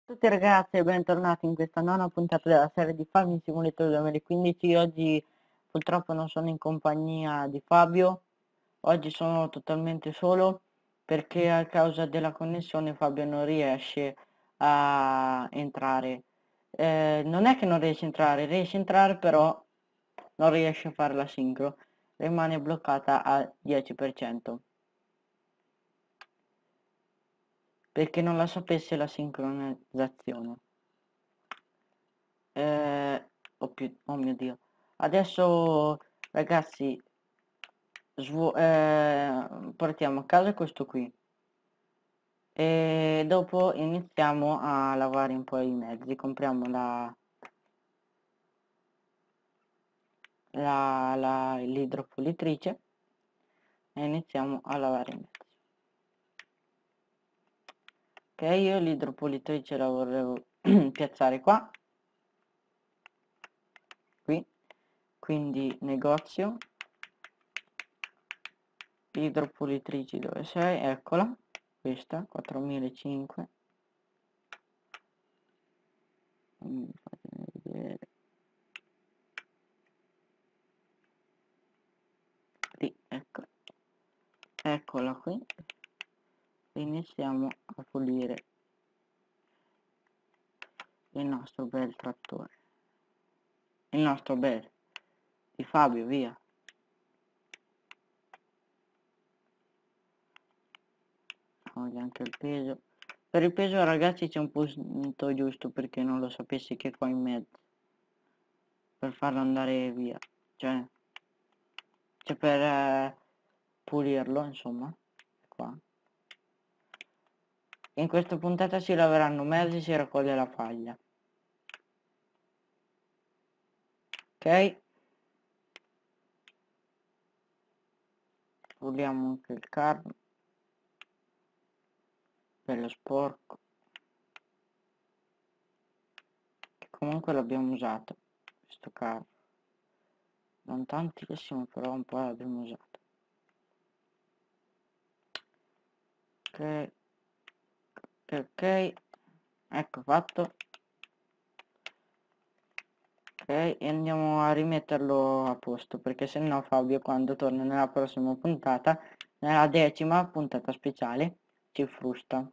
Tutti ragazzi e bentornati in questa nona puntata della serie di Farming Simulator 2015. Oggi purtroppo non sono in compagnia di Fabio, oggi sono totalmente solo perché a causa della connessione Fabio non riesce a entrare. Non è che non riesce a entrare però non riesce a fare la sincro, rimane bloccata al 10%. Perché non la sapesse la sincronizzazione. Oh mio Dio. Adesso ragazzi portiamo a casa questo qui e dopo iniziamo a lavare un po' i mezzi. Compriamo l'idropulitrice e iniziamo a lavare i mezzi. Ok, io l'idropulitrice la volevo piazzare qua, qui, quindi negozio, idropulitrici dove sei, eccola, questa, 4005, fatemi vedere, lì, ecco, eccola qui, e iniziamo a pulire il nostro bel trattore, il nostro bel, di Fabio, via. Oggi anche il peso. Per il peso ragazzi c'è un punto giusto perché non lo sapessi che qua in mezzo. Per farlo andare via. Cioè per pulirlo insomma. Qua. In questa puntata si laveranno mezzi e si raccoglie la paglia. Ok? Puliamo anche il carro. Bello sporco. Che comunque l'abbiamo usato. Questo carro. Non tantissimo però un po' l'abbiamo usato. Ok. Ok. Ecco fatto. Ok, e andiamo a rimetterlo a posto perché se no Fabio quando torna nella prossima puntata, nella 10ª puntata speciale, ci frusta.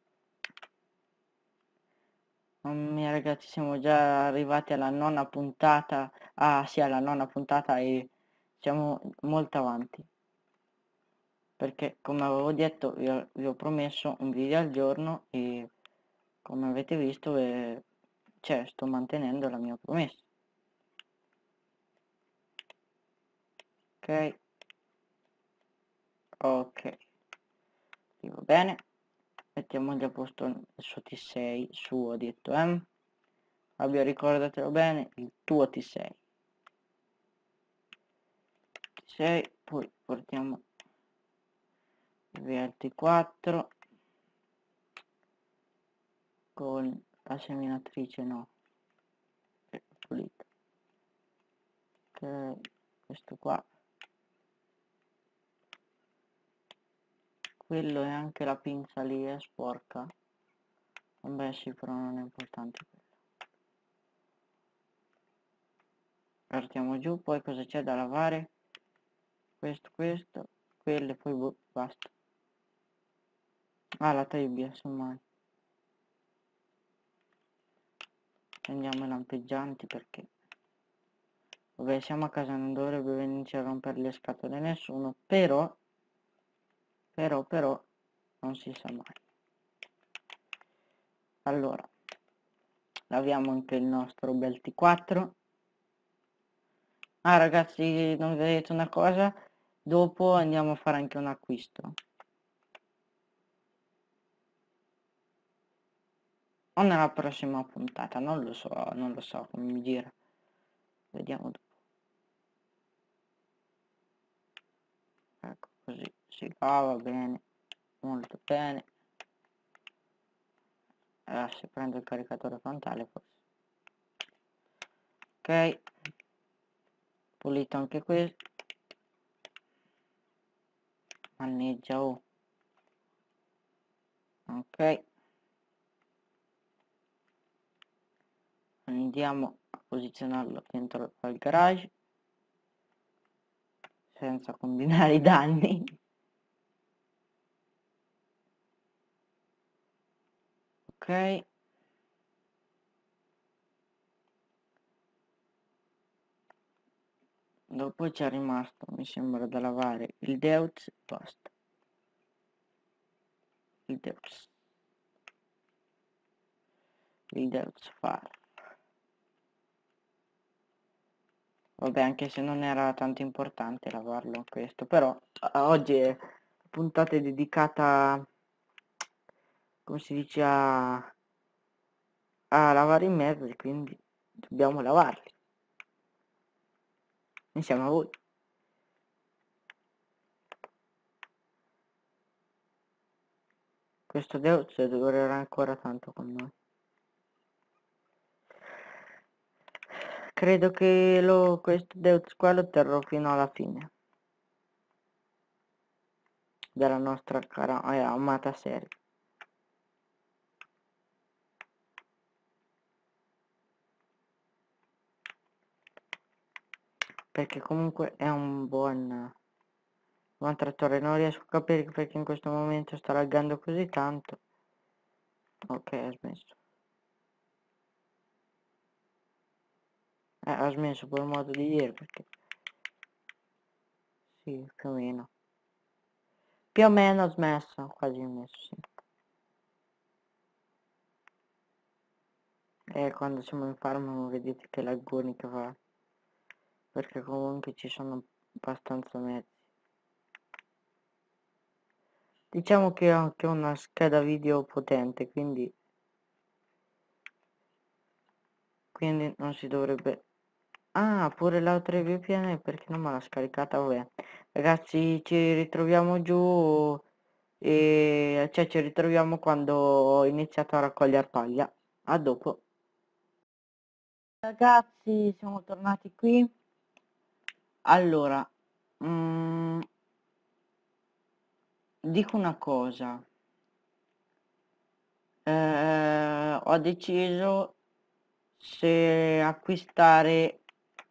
Ragazzi, siamo già arrivati alla nona puntata, sì, alla nona puntata e siamo molto avanti. Perché come avevo detto, vi ho promesso un video al giorno e come avete visto, cioè, sto mantenendo la mia promessa. Ok. Ok, sì, va bene, mettiamogli a posto il suo T6, suo detto, Fabio ricordatelo bene, il tuo T6, T6, poi portiamo via il T4, con la seminatrice no, è pulita, ok, questo qua, quello è anche la pinza lì, è sporca, vabbè sì, però non è importante quello. Partiamo giù, poi cosa c'è da lavare? Questo, quello e poi basta. Ah, la trebbia, semmai. Prendiamo i lampeggianti perché... Vabbè, siamo a casa, non dovrebbe venirci a rompere le scatole nessuno, però, non si sa mai. Allora, laviamo anche il nostro bel T4. Ah ragazzi, non vedete una cosa? Dopo andiamo a fare anche un acquisto. O nella prossima puntata, non lo so come mi gira. Vediamo dopo. Ecco, così si lava bene, molto bene. Se prendo il caricatore frontale forse. Ok, pulito anche questo. Manneggia, oh. Ok, andiamo a posizionarlo dentro al garage senza combinare i danni. Ok, dopo c'è rimasto, mi sembra, da lavare il Deutz, basta, il Deutz fare. Vabbè, anche se non era tanto importante lavarlo questo, però oggi è puntata dedicata, come si dice, a lavare i mezzi, quindi dobbiamo lavarli insieme a voi. Questo Deutz durerà ancora tanto con noi. Credo che questo Deutz qua lo terrò fino alla fine della nostra cara amata serie. Perché comunque è un buon trattore. Non riesco a capire perché in questo momento sta laggando così tanto. Ok, ha smesso. Ha smesso per modo di dire, perché sì, più o meno. Più o meno ha smesso, quasi smesso, sì. E quando siamo in farm vedete che laggoni che fa. Perché comunque ci sono abbastanza mezzi. Diciamo che ho anche una scheda video potente, quindi non si dovrebbe... Ah, pure l'altra VPN, perché non me l'ha scaricata? Vabbè. Ragazzi, ci ritroviamo giù e cioè ci ritroviamo quando ho iniziato a raccogliere paglia. A dopo. Ragazzi, siamo tornati qui. Allora, dico una cosa. Ho deciso se acquistare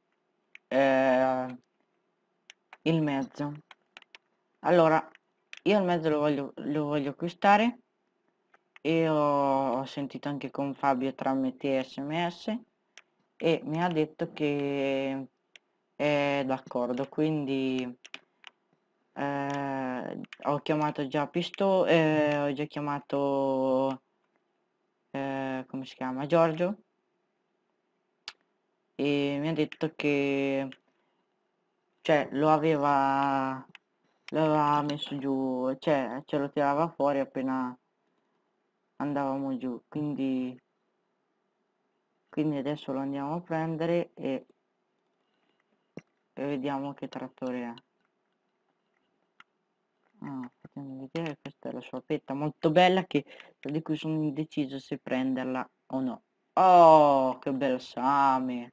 il mezzo. Allora, io il mezzo lo voglio acquistare e ho sentito anche con Fabio tramite SMS e mi ha detto che è d'accordo, quindi ho chiamato già ho già chiamato come si chiama? Giorgio, e mi ha detto che cioè lo aveva messo giù, cioè ce lo tirava fuori appena andavamo giù, quindi adesso lo andiamo a prendere e vediamo che trattore è. Fatemi vedere, questa è la sua petta molto bella di cui sono indeciso se prenderla o no. Oh, che bel same,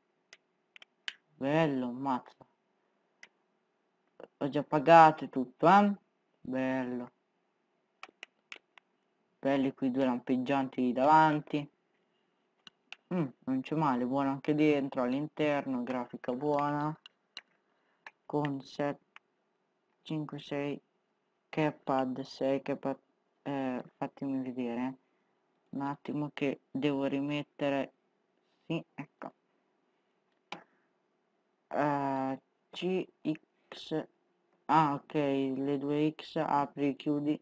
bello, mazza, ho già pagato e tutto, bello, belli quei due lampeggianti lì davanti. Non c'è male, buono anche dentro, all'interno, grafica buona, con 7, 5, 6, Keypad 6, Keypad, fatemi vedere, un attimo che devo rimettere, sì, ecco, CX, ok, le due X, apri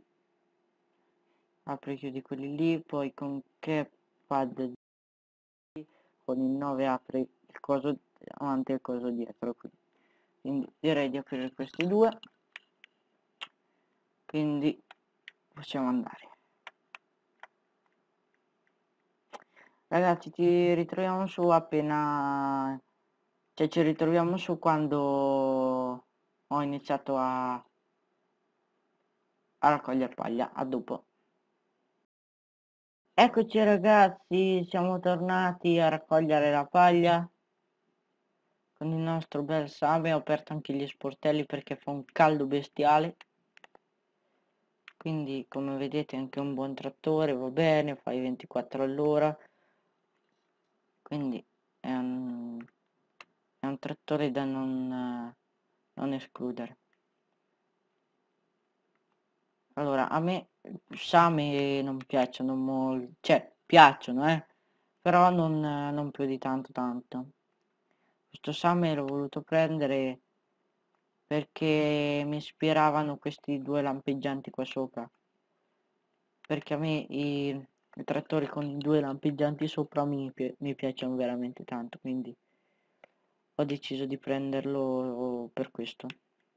e chiudi quelli lì, poi con Keypad con il 9 apri il coso avanti e il coso dietro, quindi direi di aprire questi due, quindi possiamo andare. Ragazzi, ci ritroviamo su appena, cioè ci ritroviamo su quando ho iniziato a raccogliere paglia. A dopo. Eccoci ragazzi, siamo tornati a raccogliere la paglia con il nostro bel same. Ho aperto anche gli sportelli perché fa un caldo bestiale, quindi come vedete anche un buon trattore, va bene, fa i 24 all'ora, quindi è un trattore da non escludere. Allora, a me sciame non piacciono molto, cioè piacciono, però non più di tanto. Questo sciame l'ho voluto prendere perché mi ispiravano questi due lampeggianti qua sopra. Perché a me i trattori con i due lampeggianti sopra mi piacciono veramente tanto, quindi ho deciso di prenderlo per questo.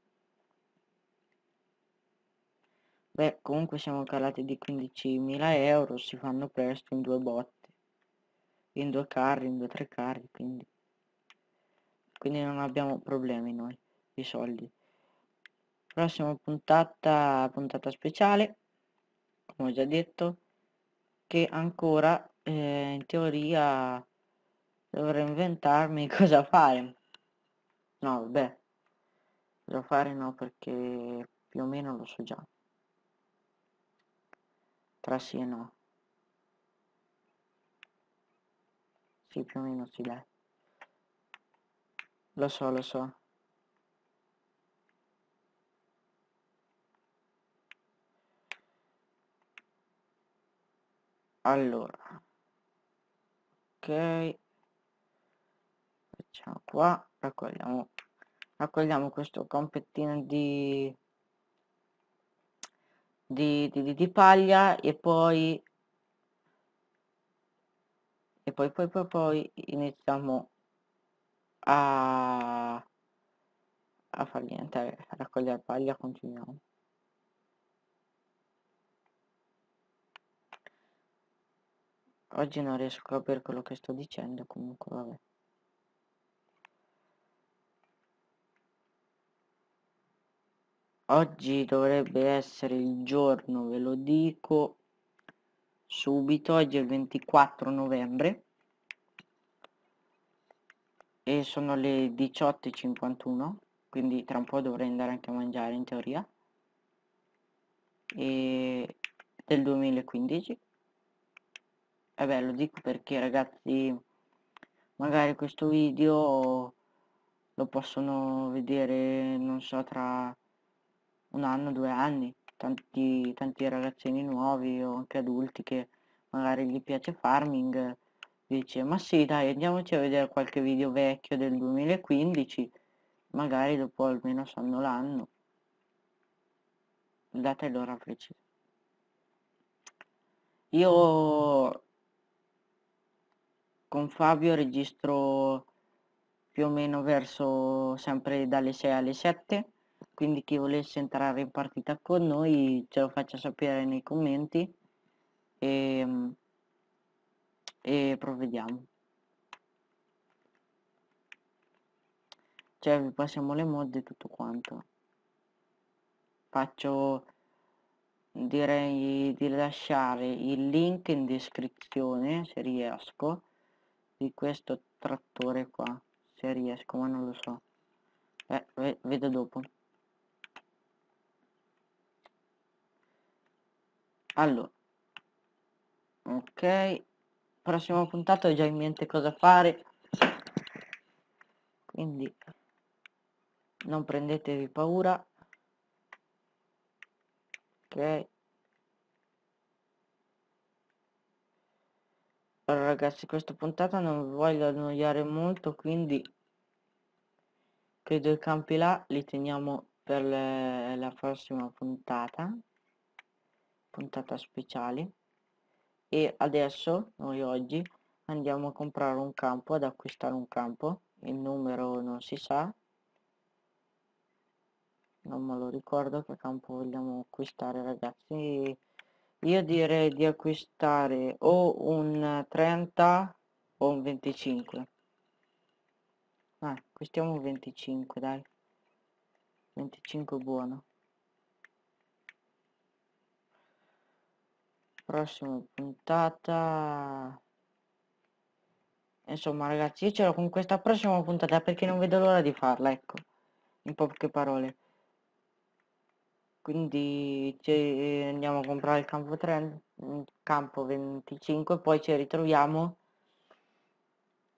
Beh, comunque siamo calati di 15.000 euro, si fanno presto in due botte, in due carri, in 2 o 3 carri, quindi non abbiamo problemi noi di soldi. Prossima puntata speciale, come ho già detto, che ancora in teoria dovrei inventarmi cosa fare. No, vabbè, cosa fare no, perché più o meno lo so già. Tra sì e no. Sì, più o meno sì, dai. Lo so. Allora, ok, facciamo qua, raccogliamo questo complettino di paglia e poi iniziamo a, a far niente, a raccogliere paglia, continuiamo. Oggi non riesco a capire quello che sto dicendo, comunque vabbè. Oggi dovrebbe essere il giorno, ve lo dico subito, oggi è il 24 novembre e sono le 18:51, quindi tra un po' dovrei andare anche a mangiare in teoria, e del 2015. E beh, lo dico perché ragazzi, magari questo video lo possono vedere, non so, tra 1 anno, 2 anni, tanti ragazzini nuovi o anche adulti che magari gli piace farming, dice ma sì dai andiamoci a vedere qualche video vecchio del 2015, magari dopo almeno sanno l'anno, data e l'ora precisa. Io con Fabio registro più o meno verso sempre dalle 6 alle 7, quindi chi volesse entrare in partita con noi ce lo faccia sapere nei commenti e, e provvediamo. Cioè vi passiamo le mod e tutto quanto. Direi di lasciare il link in descrizione se riesco di questo trattore qua, se riesco ma non lo so, vedo dopo. Allora, ok, prossima puntata ho già in mente cosa fare, quindi non prendetevi paura. Ok, allora ragazzi, questa puntata non vi voglio annoiare molto, quindi quei due campi là li teniamo per la prossima puntata speciale. E adesso noi oggi andiamo a comprare un campo, ad acquistare un campo, il numero non si sa, non me lo ricordo che campo vogliamo acquistare ragazzi. Io direi di acquistare o un 30 o un 25. Acquistiamo un 25 dai, 25 buono. Prossima puntata, insomma ragazzi, io ce l'ho con questa prossima puntata perché non vedo l'ora di farla, ecco, in poche parole. Quindi andiamo a comprare il campo 3, campo 25, poi ci ritroviamo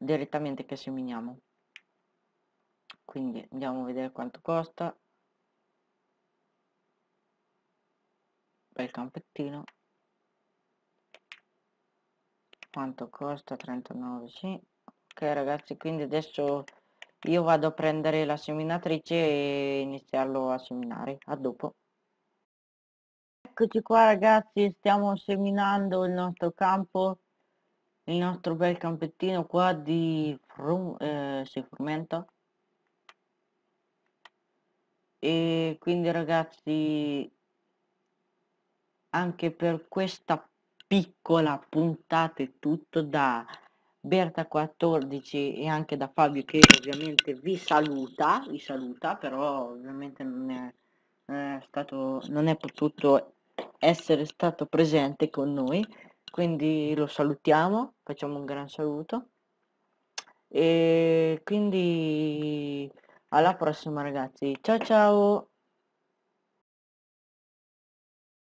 direttamente che seminiamo. Quindi andiamo a vedere quanto costa. Bel campettino. Quanto costa? 39, sì. Ok ragazzi, quindi adesso io vado a prendere la seminatrice e iniziarlo a seminare. A dopo. Eccoci qua ragazzi, stiamo seminando il nostro campo, il nostro bel campettino qua di frumento. E quindi ragazzi, anche per questa piccola puntata è tutto da Berta 14 e anche da Fabio, che ovviamente vi saluta, però ovviamente non è potuto essere stato presente con noi, quindi lo salutiamo, facciamo un gran saluto e quindi alla prossima ragazzi, ciao ciao.